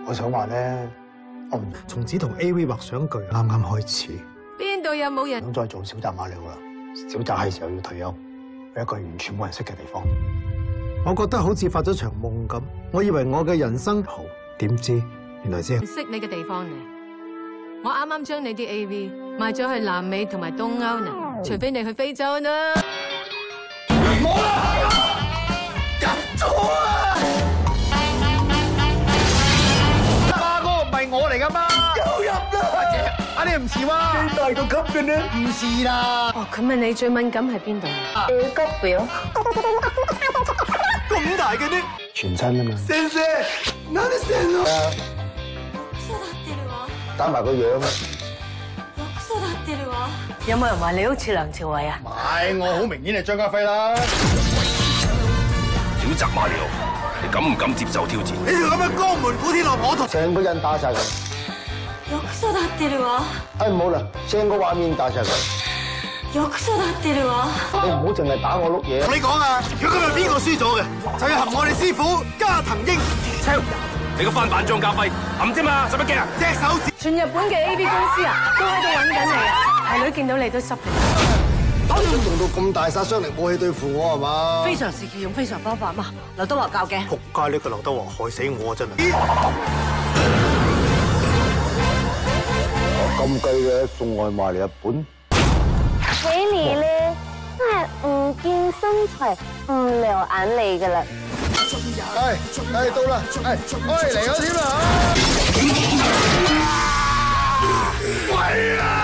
我想話咧，我唔從此同 AV 畫上句，啱啱開始。 邊度有冇人？ 唔想再做小澤馬里奧啦，小澤係時候要退休，去一個完全冇人識嘅地方。我覺得好似發咗場夢咁，我以為我嘅人生好，點知原來只係唔識你嘅地方嚟。我啱啱將你啲 AV 賣咗去南美同埋東歐呢，除非你去非洲啦。 冇啦！入咗啊！嗰個唔係我嚟噶嘛？又入啦！啊，你唔是哇？幾大個級嘅呢？唔是啦。 哦，佢問你最敏感係邊度？ 急表。 咁大嘅呢？ 全身啊嘛。 先生，哪裡先啊？ 打埋個樣啊！ 有冇人話你好似梁朝偉啊？ 唔係，我好明顯係張家輝啦。 小澤馬里奧，你敢唔敢接受挑戰？ 你條咁嘅江門古天樂，我同成個人打晒佢。哎，唔好啦，成個畫面打晒佢。你唔好淨係打我碌嘢。 同你講啊，如果今日邊個輸咗嘅，就要含我哋師傅加藤鷹。 你個翻版張家輝冚啫嘛，使乜驚啊？ 隻手指。 全日本嘅 AV 公司啊，都喺度揾緊你啊！係女見到你都濕你。 用到咁大殺傷力武器對付我係嘛？ 非常時期用非常方法嘛，劉德華教嘅。 仆街，呢個劉德華害死我真係。咁計嘅送外賣嚟日本。 俾你咧，真係唔見身材唔留眼你噶啦。 到啦，嚟咗添啦！喂啊！